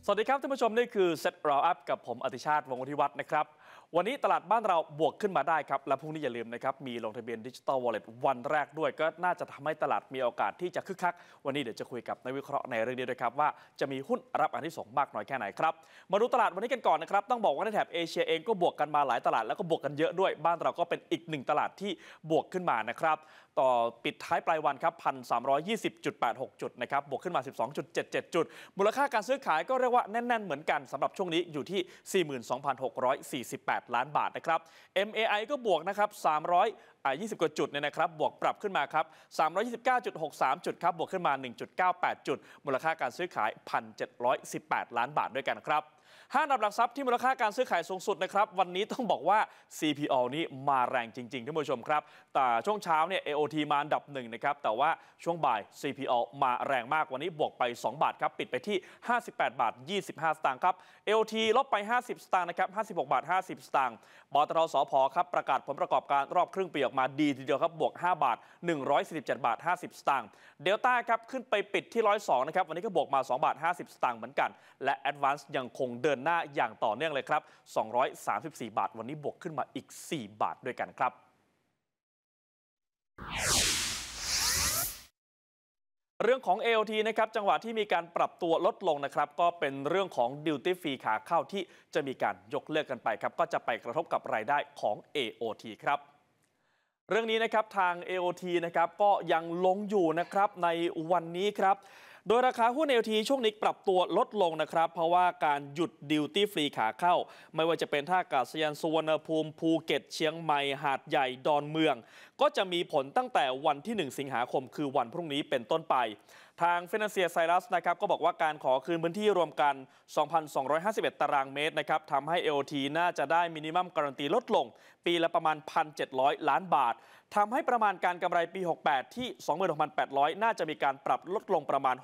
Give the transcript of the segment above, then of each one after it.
สวัสดีครับท่านผู้ชมนี่คือเซ็ตราวอัพกับผมอติชาติวงศ์วุฒิวัฒน์นะครับวันนี้ตลาดบ้านเราบวกขึ้นมาได้ครับและพรุ่งนี้อย่าลืมนะครับมีลงทะเบียนดิจิตอลวอลเล็ตวันแรกด้วยก็น่าจะทำให้ตลาดมีโอกาสที่จะคึกคักวันนี้เดี๋ยวจะคุยกับนักวิเคราะห์ในเรื่องนี้ด้วยครับว่าจะมีหุ้นรับอานิสงส์มากน้อยแค่ไหนครับมาดูตลาดวันนี้กันก่อนนะครับต้องบอกว่าในแถบเอเชียเองก็บวกกันมาหลายตลาดแล้วก็บวกกันเยอะด้วยบ้านเราก็เป็นอีกหนึ่งตลาดที่บวกขึ้นมานะครับต่อปิดท้ายปลายวันครับ 1,320.86 จุดนะครับบวกขึ้นมา 12.77 จุดมูลค่าการซื้อขายก็เรียกว่าแน่นๆเหมือนกันสำหรับช่วงนี้อยู่ที่ 42,648 ล้านบาทนะครับ MAI ก็บวกนะครับ20 กว่าจุดเนี่ยนะครับบวกปรับขึ้นมาครับ 329.63 จุดครับบวกขึ้นมา 1.98 จุดมูลค่าการซื้อขาย 1,718 ล้านบาทด้วยกันครับ5 อันดับหลักทรัพย์ที่มูลค่าการซื้อขายสูงสุดนะครับวันนี้ต้องบอกว่า CPO นี้มาแรงจริงๆท่านผู้ชมครับแต่ช่วงเช้าเนี่ย AOT มาอันดับ1นะครับแต่ว่าช่วงบ่าย CPO มาแรงมากวันนี้บวกไป2 บาทครับปิดไปที่ 58 บาท 25 สตางค์ครับ AOT ลบไป50 สตางค์นะครับ56 บาท 50 สตางค์ปตท.สผ.ครับประกาศผลประกอบการรอบครึ่งปีออกมาดีทีเดียวครับบวก5 บาท 147 บาท 50 สตางค์เดลต้าครับขึ้นไปปิดที่102นะครับวันนี้ก็บวกมา2 บาท 50 สตางค์เหมือนกันและ Advance ยังคงเดินหน้าอย่างต่อเนื่องเลยครับ234 บาทวันนี้บวกขึ้นมาอีก4 บาทด้วยกันครับเรื่องของ AOT นะครับจังหวะที่มีการปรับตัวลดลงนะครับก็เป็นเรื่องของ Duty Free ขาเข้าที่จะมีการยกเลิกกันไปครับก็จะไปกระทบกับรายได้ของ AOT ครับเรื่องนี้นะครับทาง AOT นะครับก็ยังลงอยู่นะครับในวันนี้ครับโดยราคาหุ้น AOT ช่วงนี้ปรับตัวลดลงนะครับเพราะว่าการหยุดดิวตี้ฟรีขาเข้าไม่ว่าจะเป็นท่าอากาศยานสุวรรณภูมิภูเก็ตเชียงใหม่หาดใหญ่ดอนเมืองก็จะมีผลตั้งแต่วันที่1 สิงหาคมคือวันพรุ่งนี้เป็นต้นไปทาง Financial Cyrus นะครับก็บอกว่าการขอคืนพื้นที่รวมกัน 2,251 ตารางเมตรนะครับทำให้ AOT น่าจะได้มินิมัมการันตีลดลงปีละประมาณ 1,700 ล้านบาททำให้ประมาณการกำไรปี 68 ที่ 26,800 น่าจะมีการปรับลดลงประมาณ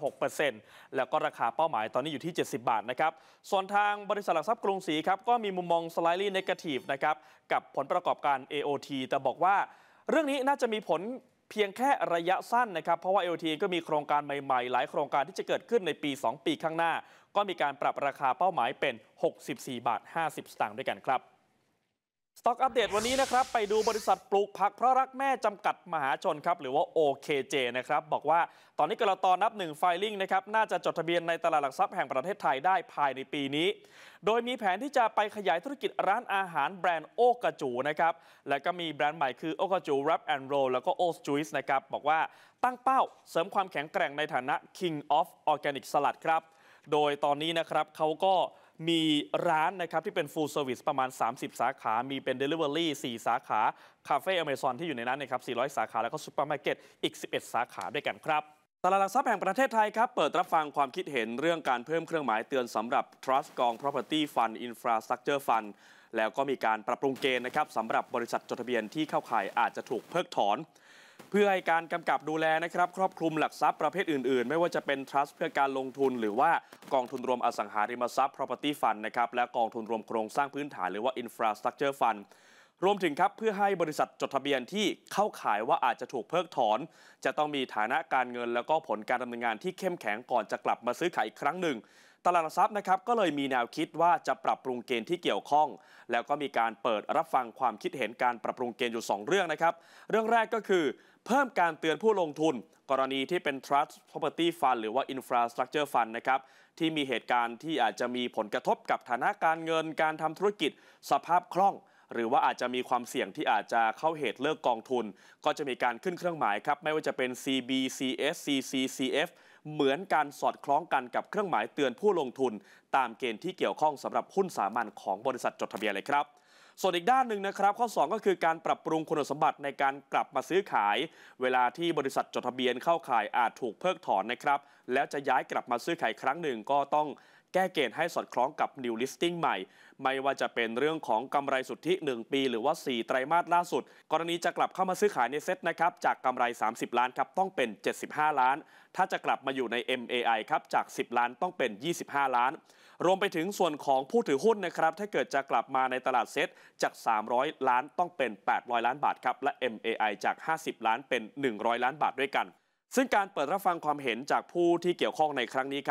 6% แล้วก็ราคาเป้าหมายตอนนี้อยู่ที่ 70 บาทนะครับส่วนทางบริษัทหลักทรัพย์กรุงศรีครับก็มีมุมมอง slightly negative นะครับกับผลประกอบการ AOT แต่บอกว่าเรื่องนี้น่าจะมีผลเพียงแค่ระยะสั้นนะครับเพราะว่า AOT ก็มีโครงการใหม่ๆหลายโครงการที่จะเกิดขึ้นในปี 2 ปีข้างหน้าก็มีการปรับราคาเป้าหมายเป็น 64 บาท 50 สตางค์ด้วยกันครับสต็อกอัปเดตวันนี้นะครับไปดูบริษัทปลูกผักเพราะรักแม่จำกัดมหาชนครับหรือว่า OKJ นะครับบอกว่าตอนนี้กลต.นับ1 filing นะครับน่าจะจดทะเบียนในตลาดหลักทรัพย์แห่งประเทศไทยได้ภายในปีนี้โดยมีแผนที่จะไปขยายธุรกิจร้านอาหารแบรนด์โอกาจูนะครับและก็มีแบรนด์ใหม่คือโอกาจู Wrap and Roll แล้วก็ O's Juice นะครับบอกว่าตั้งเป้าเสริมความแข็งแกร่งในฐานะ King of Organic Salad ครับโดยตอนนี้นะครับเขาก็มีร้านนะครับที่เป็น full service ประมาณ30 สาขามีเป็น delivery 4 สาขาคาเฟ่ Amazon ที่อยู่ในนั้นนะครับ400 สาขาแล้วก็ซุปเปอร์มาร์เก็ตอีก11 สาขาด้วยกันครับตลาดหลักทรัพย์แห่งประเทศไทยครับเปิดรับฟังความคิดเห็นเรื่องการเพิ่มเครื่องหมายเตือนสำหรับ Trust กอง Property Fund Infrastructure Fund แล้วก็มีการปรับปรุงเกณฑ์นะครับสำหรับบริษัทจดทะเบียนที่เข้าข่ายอาจจะถูกเพิกถอนเพื่อให้การกำกับดูแลนะครับครอบคลุมหลักทรัพย์ประเภทอื่นๆไม่ว่าจะเป็น Trust เพื่อการลงทุนหรือว่ากองทุนรวมอสังหาริมทรัพย์ Property Fund นะครับและกองทุนรวมโครงสร้างพื้นฐานหรือว่า Infrastructure Fund รวมถึงครับเพื่อให้บริษัทจดทะเบียนที่เข้าข่ายว่าอาจจะถูกเพิกถอนจะต้องมีฐานะการเงินแล้วก็ผลการดำเนินงานที่เข้มแข็งก่อนจะกลับมาซื้อขายอีกครั้งหนึ่งตลาดหลักทรัพย์นะครับก็เลยมีแนวคิดว่าจะปรับปรุงเกณฑ์ที่เกี่ยวข้องแล้วก็มีการเปิดรับฟังความคิดเห็นการปรับปรุงเกณฑ์อยู่2 เรื่องนะครับเรื่องแรกก็คือเพิ่มการเตือนผู้ลงทุนกรณีที่เป็น Trust Property Fund หรือว่า Infrastructure Fund นะครับที่มีเหตุการณ์ที่อาจจะมีผลกระทบกับฐานะการเงินการทำธุรกิจสภาพคล่องหรือว่าอาจจะมีความเสี่ยงที่อาจจะเข้าเหตุเลิกกองทุนก็จะมีการขึ้นเครื่องหมายครับไม่ว่าจะเป็น CB CS CC CF เหมือนการสอดคล้องกันกับเครื่องหมายเตือนผู้ลงทุนตามเกณฑ์ที่เกี่ยวข้องสำหรับหุ้นสามัญของบริษัทจดทะเบียนเลยครับส่วนอีกด้านหนึ่งนะครับข้อ2ก็คือการปรับปรุงคุณสมบัติในการกลับมาซื้อขายเวลาที่บริษัทจดทะเบียนเข้าข่ายอาจถูกเพิกถอนนะครับแล้วจะย้ายกลับมาซื้อขายครั้งหนึ่งก็ต้องแก้เกณฑ์ให้สอดคล้องกับ New Listing ใหม่ไม่ว่าจะเป็นเรื่องของกำไรสุทธิ1 ปีหรือว่า4 ไตรมาสล่าสุดกรณีจะกลับเข้ามาซื้อขายในเซ็ตนะครับจากกำไร30 ล้านครับต้องเป็น75 ล้านถ้าจะกลับมาอยู่ใน MAI ครับจาก10 ล้านต้องเป็น25 ล้านรวมไปถึงส่วนของผู้ถือหุ้นนะครับถ้าเกิดจะกลับมาในตลาดเซ็ตจาก300 ล้านต้องเป็น800 ล้านบาทครับและ MAI จาก50 ล้านเป็น100 ล้านบาทด้วยกันซึ่งการเปิดรับฟังความเห็นจากผู้ที่เกี่ยวข้องในครั้งนี้ครับ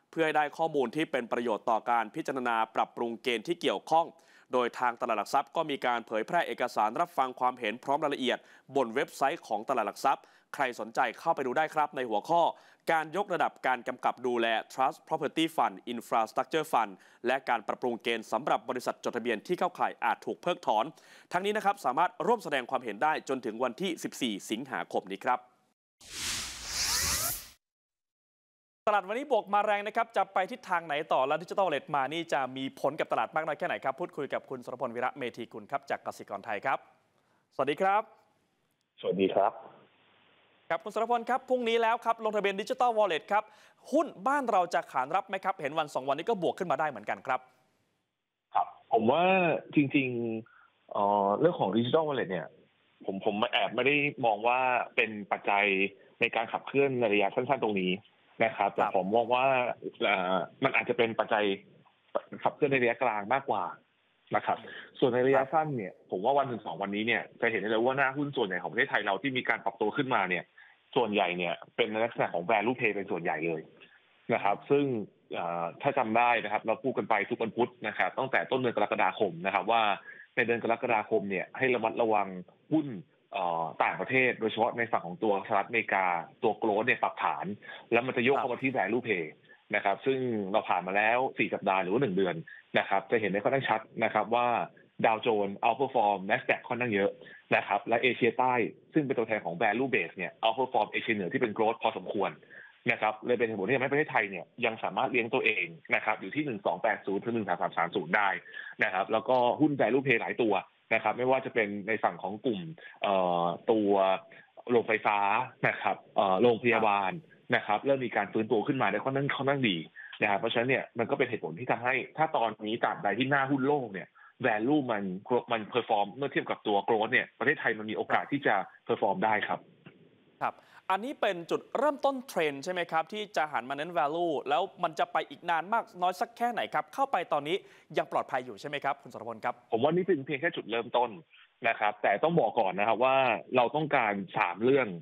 เพื่อให้ได้ข้อมูลที่เป็นประโยชน์ต่อการพิจารณาปรับปรุงเกณฑ์ที่เกี่ยวข้องโดยทางตลาดหลักทรัพย์ก็มีการเผยแพร่เอกสารรับฟังความเห็นพร้อมรายละเอียดบนเว็บไซต์ของตลาดหลักทรัพย์ใครสนใจเข้าไปดูได้ครับในหัวข้อการยกระดับการกำกับดูแล Trust Property Fund Infrastructure Fund และการปรับปรุงเกณฑ์สำหรับบริษัทจดทะเบียนที่เข้าข่ายอาจถูกเพิกถอนทั้งนี้นะครับสามารถร่วมแสดงความเห็นได้จนถึงวันที่ 14 สิงหาคมนี้ครับตลาดวันนี้บวกมาแรงนะครับจะไปทิศทางไหนต่อและดิจิทัลวอลเล็ตมานี่จะมีผลกับตลาดมากน้อยแค่ไหนครับพูดคุยกับคุณสุรพล วิระเมธีกุลครับจากกสิกรไทยครับสวัสดีครับสวัสดีครับครับคุณสุรพลครับพรุ่งนี้แล้วครับลงทะเบียนดิจิทัลวอลเล็ตครับหุ้นบ้านเราจะขานรับไหมครับเห็นวัน2 วันนี้ก็บวกขึ้นมาได้เหมือนกันครับครับผมว่าจริงๆเรื่องของดิจิทัลวอลเล็ตเนี่ยผมแอบไม่ได้มองว่าเป็นปัจจัยในการขับเคลื่อนในระยะสั้นๆตรงนี้นะครับแต่ผมมองว่ามันอาจจะเป็นปัจจัยขับเคลื่อนในระยะกลางมากกว่านะครับส่วนในระยะสั้นเนี่ยผมว่าวันถึง2 วันนี้เนี่ยจะเห็นได้เลยว่าหน้าหุ้นส่วนใหญ่ของประเทศไทยเราที่มีการปรับตัวขึ้นมาเนี่ยส่วนใหญ่เนี่ยเป็นในลักษณะของ value play เป็นส่วนใหญ่เลยนะครับซึ่งถ้าจำได้นะครับเราพูดกันไปทุกวันพุธนะครับตั้งแต่ต้นเดือนกรกฎาคมนะครับว่าในเดือนกรกฎาคมเนี่ยให้ระมัดระวังหุ้นต่างประเทศโดยเฉพาะในฝั่งของตัวสหรัฐอเมริกาตัวโกลด์เนี่ยปรับฐานแล้วมันจะโยกเข้ามาที่ value play นะครับซึ่งเราผ่านมาแล้ว4 สัปดาห์หรือว่า1 เดือนนะครับจะเห็นได้ค่อนข้างชัดนะครับว่าดาวโจนส์เอาท์เพอร์ฟอร์ม NASDAQ ค่อนข้างเยอะนะครับและเอเชียใต้ซึ่งเป็นตัวแทนของ value base เนี่ยเอาท์เพอร์ฟอร์มเอเชียเหนือที่เป็น growth พอสมควรนะครับเลยเป็นเหตุผลที่ทำให้ประเทศไทยเนี่ยยังสามารถเลี้ยงตัวเองนะครับอยู่ที่1280ถึง1330ได้นะครับแล้วก็หุ้น value play หลายตัวนะครับไม่ว่าจะเป็นในฝั่งของกลุ่มตัวโรงไฟฟ้านะครับโรงพยาบาลนะครับเริ่มมีการฟื้นตัวขึ้นมาได้ค่อนข้างดีนะครับเพราะฉะนั้นเนี่ยมันก็เป็นเหตุผลที่ทำให้ถ้าตอนนี้ตราบใดที่หน้าหุ้นโลกเนี่ย value มันเพอร์ฟอร์มเมื่อเทียบกับตัว growth เนี่ยประเทศไทยมันมีโอกาสที่จะเพอร์ฟอร์มได้ครับครับอันนี้เป็นจุดเริ่มต้นเทรนด์ใช่ไหมครับที่จะหันมาเน้น value แล้วมันจะไปอีกนานมากน้อยสักแค่ไหนครับเข้าไปตอนนี้ยังปลอดภัยอยู่ใช่ไหมครับคุณสรพลครับผมว่านี่เป็นเพียงแค่จุดเริ่มต้นนะครับแต่ต้องบอกก่อนนะครับว่าเราต้องการ3 เรื่อง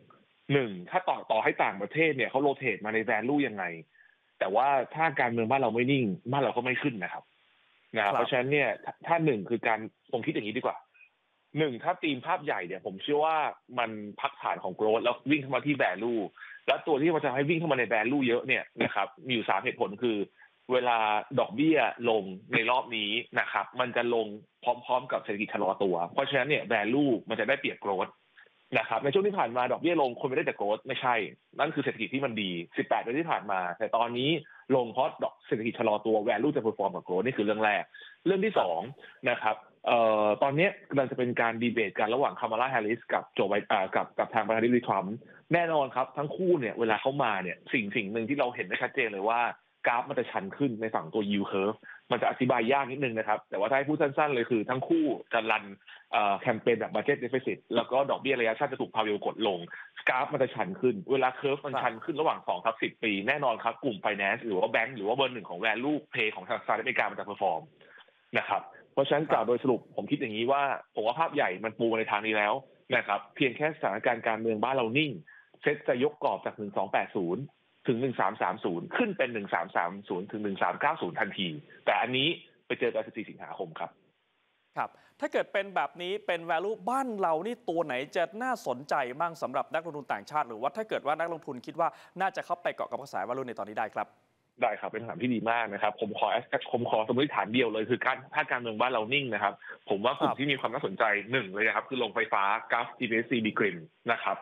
1ถ้าต่อให้ต่างประเทศเนี่ยเขาโรเตทมาใน value ยังไงแต่ว่าถ้าการเมืองบ้านเราไม่นิ่งบ้านเราก็ไม่ขึ้นนะครับเพราะฉะนั้นเนี่ยถ้า1คือการผมคิดอย่างนี้ดีกว่าถ้าธีมภาพใหญ่เนี่ยผมเชื่อว่ามันพักฐานของ growth แล้ววิ่งเข้ามาที่ value แล้วตัวที่มันจะให้วิ่งเข้ามาใน value เยอะเนี่ยนะครับมีอยู่3 เหตุผลคือเวลาดอกเบี้ยลงในรอบนี้นะครับมันจะลงพร้อมๆกับเศรษฐกิจชะลอตัวเพราะฉะนั้นเนี่ย value มันจะได้เปรียบ growth นะครับในช่วงที่ผ่านมาดอกเบี้ยลงคนไม่ได้แต่ growth ไม่ใช่นั่นคือเศรษฐกิจที่มันดี18 เดือนที่ผ่านมาแต่ตอนนี้ลงเพราะเศรษฐกิจชะลอตัว value จะ perform กับ growth นี่คือเรื่องแรกเรื่องที่2นะครับตอนนี้กำลังจะเป็นการดีเบตกันระหว่างคามาลาแฮร์ริสกับโจไบกับทางประธานาธิบดีทรัมป์แน่นอนครับทั้งคู่เนี่ยเวลาเขามาเนี่ยสิ่งหนึ่งที่เราเห็นได้ชัดเจนเลยว่ากราฟมันจะชันขึ้นในฝั่งตัว yield curve มันจะอธิบายยากนิดนึงนะครับแต่ว่าถ้าให้พูดสั้นๆเลยคือทั้งคู่จะรันแคมเปญแบบ budget deficit แล้วก็ดอกเบี้ยระยะสั้นจะถูกพาเวลกดลงกราฟมันจะชันขึ้นเวลา curve มันชันขึ้นระหว่าง2-10 ปีแน่นอนครับกลุ่ม finance หรือว่าแบงก์หรือว่าเบอร์ 1ของ value play ของทางสหรัฐอเมริกามันจะ perform นะครับเพราะฉะนั้นกล่าวโดยสรุปผมคิดอย่างนี้ว่าผมว่าภาพใหญ่มันปูในทางนี้แล้วนะครับเพียงแค่สถานการณ์การเมืองบ้านเรานิ่งเซ็ตจะยกกรอบจาก1280ถึง1330ขึ้นเป็น1330ถึง1390ทันทีแต่อันนี้ไปเจอกัน14 สิงหาคมครับครับถ้าเกิดเป็นแบบนี้เป็น value บ้านเรานี่ตัวไหนจะน่าสนใจมั่งสำหรับนักลงทุนต่างชาติหรือว่าถ้าเกิดว่านักลงทุนคิดว่าน่าจะเข้าไปเกาะกับกระแส value ในตอนนี้ได้ครับได้ครับเป็นคำถามที่ดีมากนะครับผมขอสมมติฐานเดียวเลยคือถ้าการเมืองบ้านเรานิ่งนะครับผมว่ากลุ่มที่มีความน่าสนใจ1เลยนะครับคือโรงไฟฟ้าก๊าซ GPSC บีกริมนะครับ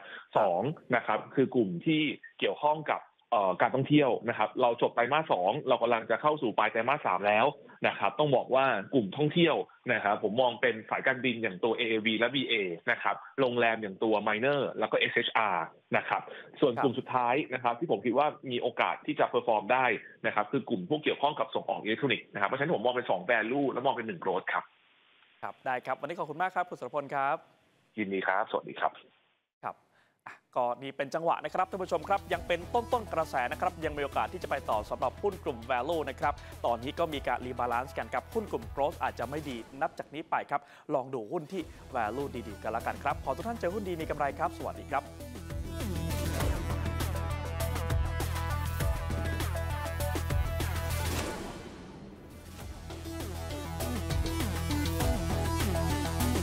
2นะครับคือกลุ่มที่เกี่ยวข้องกับการท่องเที่ยวนะครับเราจบไตรมาส 2เรากำลังจะเข้าสู่ปลายไตรมาส 3แล้วนะครับต้องบอกว่ากลุ่มท่องเที่ยวนะครับผมมองเป็นสายการบินอย่างตัว AAV และ BA นะครับโรงแรมอย่างตัว Minor แล้วก็ SHR นะครับส่วนกลุ่มสุดท้ายนะครับที่ผมคิดว่ามีโอกาสที่จะเพอร์ฟอร์มได้นะครับคือกลุ่มพวกเกี่ยวข้องกับส่งออกอิเล็กทรอนิกส์นะครับเพราะฉะนั้นผมมองเป็น2 value และมองเป็น1 growth ครับครับได้ครับวันนี้ขอบคุณมากครับคุณสุรพลครับยินดีครับสวัสดีครับก็นี่เป็นจังหวะนะครับท่านผู้ชมครับยังเป็นต้นกระแสนะครับยังมีโอกาสที่จะไปต่อสำหรับหุ้นกลุ่ม value นะครับตอนนี้ก็มีการรีบาลานซ์กันครับหุ้นกลุ่ม growth อาจจะไม่ดีนับจากนี้ไปครับลองดูหุ้นที่ value ดีๆกันละกันครับขอทุกท่านเจอหุ้นดีมีกำไรครับสวัสดีครับ